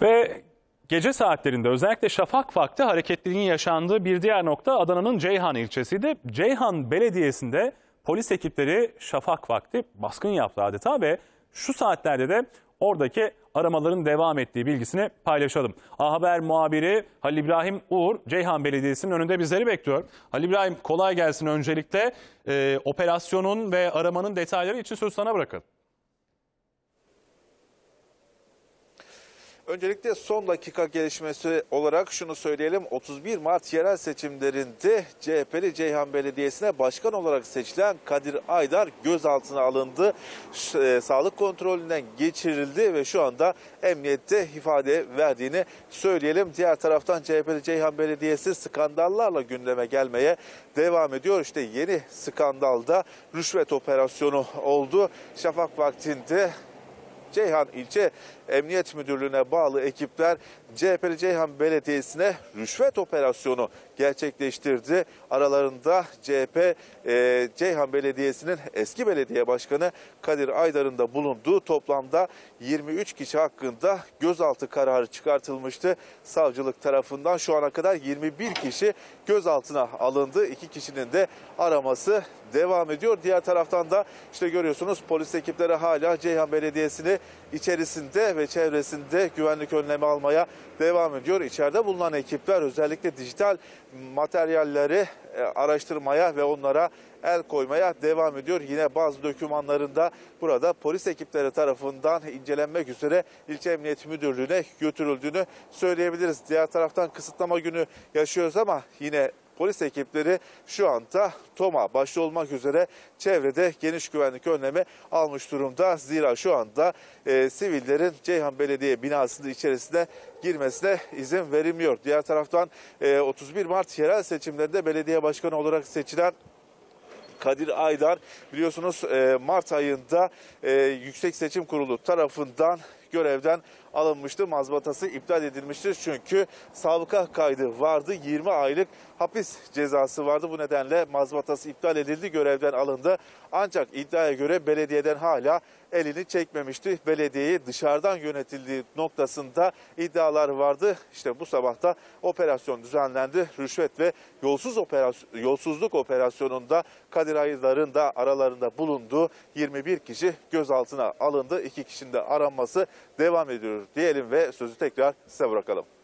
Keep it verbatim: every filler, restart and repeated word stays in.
Ve gece saatlerinde özellikle şafak vakti hareketliliğin yaşandığı bir diğer nokta Adana'nın Ceyhan ilçesiydi. Ceyhan Belediyesi'nde polis ekipleri şafak vakti baskın yaptı adeta ve şu saatlerde de oradaki aramaların devam ettiği bilgisini paylaşalım. A Haber muhabiri Halil İbrahim Uğur Ceyhan Belediyesi'nin önünde bizleri bekliyor. Halil İbrahim, kolay gelsin öncelikle. Ee, operasyonun ve aramanın detayları için sözü sana bırakalım. Öncelikle son dakika gelişmesi olarak şunu söyleyelim. otuz bir Mart yerel seçimlerinde C H P'li Ceyhan Belediyesi'ne başkan olarak seçilen Kadir Aydar gözaltına alındı. E, sağlık kontrolünden geçirildi ve şu anda emniyette ifade verdiğini söyleyelim. Diğer taraftan C H P'li Ceyhan Belediyesi skandallarla gündeme gelmeye devam ediyor. İşte yeni skandalda rüşvet operasyonu oldu. Şafak vaktinde Ceyhan İlçe Emniyet Müdürlüğü'ne bağlı ekipler C H P'li Ceyhan Belediyesi'ne rüşvet operasyonu gerçekleştirdi. Aralarında C H P e, Ceyhan Belediyesi'nin eski belediye başkanı Kadir Aydar'ın da bulunduğu toplamda yirmi üç kişi hakkında gözaltı kararı çıkartılmıştı. Savcılık tarafından şu ana kadar yirmi bir kişi gözaltına alındı. İki kişinin de araması devam ediyor. Diğer taraftan da işte görüyorsunuz polis ekipleri hala Ceyhan Belediyesi'ni içerisinde ve çevresinde güvenlik önlemi almaya devam ediyor. İçeride bulunan ekipler özellikle dijital materyalleri araştırmaya ve onlara el koymaya devam ediyor. Yine bazı dokümanlarında burada polis ekipleri tarafından incelenmek üzere İlçe Emniyet Müdürlüğü'ne götürüldüğünü söyleyebiliriz. Diğer taraftan kısıtlama günü yaşıyoruz ama yine polis ekipleri şu anda TOM'a başta olmak üzere çevrede geniş güvenlik önlemi almış durumda. Zira şu anda e, sivillerin Ceyhan Belediye binasının içerisine girmesine izin verilmiyor. Diğer taraftan e, otuz bir Mart yerel seçimlerinde belediye başkanı olarak seçilen Kadir Aydar biliyorsunuz e, Mart ayında e, Yüksek Seçim Kurulu tarafından görevden alınmıştı. Mazbatası iptal edilmiştir. Çünkü sabıka kaydı vardı. yirmi aylık hapis cezası vardı. Bu nedenle mazbatası iptal edildi. Görevden alındı. Ancak iddiaya göre belediyeden hala elini çekmemişti. Belediyeyi dışarıdan yönetildiği noktasında iddialar vardı. İşte bu sabahta operasyon düzenlendi. Rüşvet ve yolsuz operasyon, yolsuzluk operasyonunda Kadir Aydar'ın da aralarında bulunduğu yirmi bir kişi gözaltına alındı. İki kişinin de aranması devam ediyor diyelim ve sözü tekrar size bırakalım.